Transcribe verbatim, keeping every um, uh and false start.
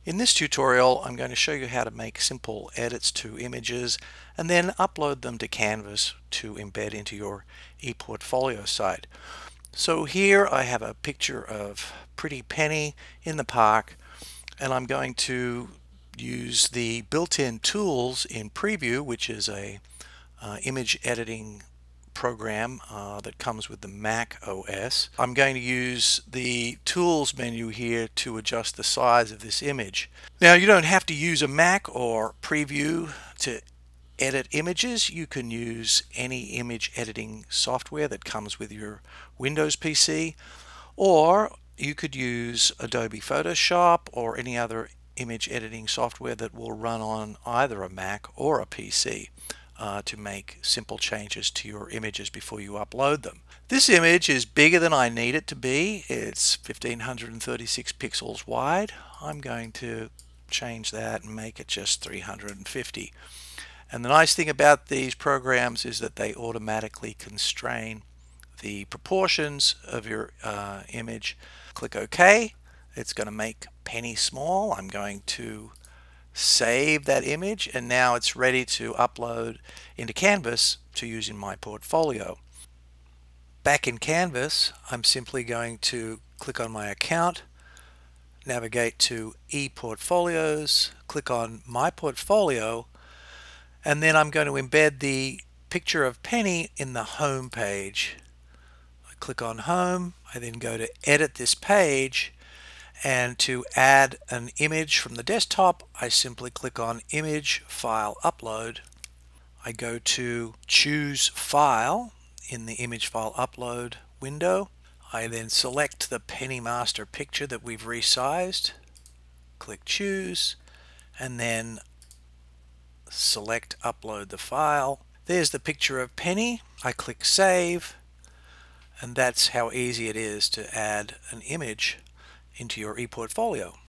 In this tutorial, I'm going to show you how to make simple edits to images and then upload them to Canvas to embed into your ePortfolio site. So here I have a picture of Pretty Penny in the park, and I'm going to use the built-in tools in Preview, which is a uh, image editing program uh, that comes with the Mac O S. I'm going to use the tools menu here to adjust the size of this image. Now, you don't have to use a Mac or Preview to edit images. You can use any image editing software that comes with your Windows P C, or you could use Adobe Photoshop or any other image editing software that will run on either a Mac or a P C. Uh, to make simple changes to your images before you upload them. This image is bigger than I need it to be. It's fifteen thirty-six pixels wide. I'm going to change that and make it just three hundred fifty. And the nice thing about these programs is that they automatically constrain the proportions of your uh, image. Click OK. It's going to make Penny small. I'm going to save that image, and now it's ready to upload into Canvas to use in my portfolio. Back in Canvas, I'm simply going to click on my account, navigate to ePortfolios, click on My Portfolio, and then I'm going to embed the picture of Penny in the home page. I click on Home, I then go to Edit this page, and to add an image from the desktop, I simply click on Image, File, Upload. I go to Choose File in the Image File Upload window. I then select the Penny Master picture that we've resized. Click Choose, and then select Upload the file. There's the picture of Penny. I click Save, and that's how easy it is to add an image into your ePortfolio.